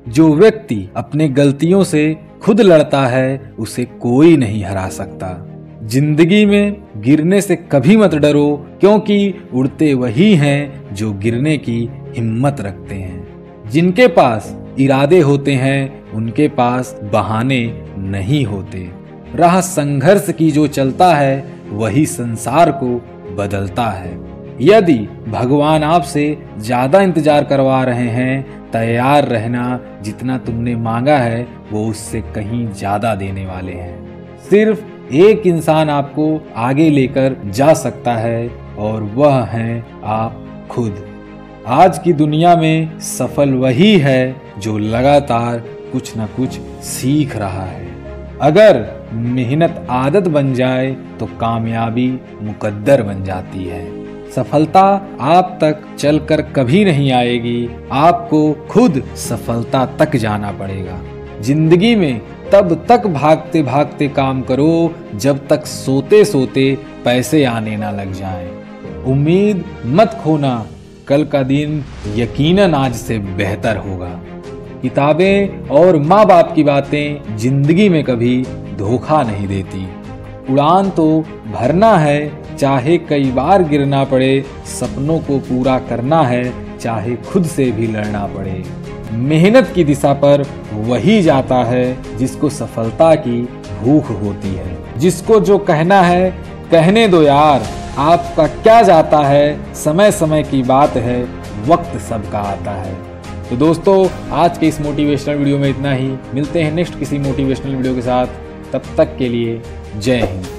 जो व्यक्ति अपने गलतियों से खुद लड़ता है उसे कोई नहीं हरा सकता। जिंदगी में गिरने से कभी मत डरो, क्योंकि उड़ते वही हैं जो गिरने की हिम्मत रखते हैं। जिनके पास इरादे होते हैं उनके पास बहाने नहीं होते। राह संघर्ष की जो चलता है वही संसार को बदलता है। यदि भगवान आपसे ज्यादा इंतजार करवा रहे हैं, तैयार रहना, जितना तुमने मांगा है वो उससे कहीं ज्यादा देने वाले हैं। सिर्फ एक इंसान आपको आगे लेकर जा सकता है और वह है आप खुद। आज की दुनिया में सफल वही है जो लगातार कुछ न कुछ सीख रहा है। अगर मेहनत आदत बन जाए तो कामयाबी मुकद्दर बन जाती है। सफलता आप तक चलकर कभी नहीं आएगी, आपको खुद सफलता तक जाना पड़ेगा। जिंदगी में तब तक भागते भागते काम करो जब तक सोते सोते पैसे आने ना लग जाएं। उम्मीद मत खोना, कल का दिन यकीनन आज से बेहतर होगा। किताबें और माँ बाप की बातें जिंदगी में कभी धोखा नहीं देती। उड़ान तो भरना है, चाहे कई बार गिरना पड़े। सपनों को पूरा करना है, चाहे खुद से भी लड़ना पड़े। मेहनत की दिशा पर वही जाता है जिसको सफलता की भूख होती है। जिसको जो कहना है कहने दो यार, आपका क्या जाता है, समय समय की बात है, वक्त सबका आता है। तो दोस्तों, आज के इस मोटिवेशनल वीडियो में इतना ही। मिलते हैं नेक्स्ट किसी मोटिवेशनल वीडियो के साथ। तब तक के लिए जय हिंद।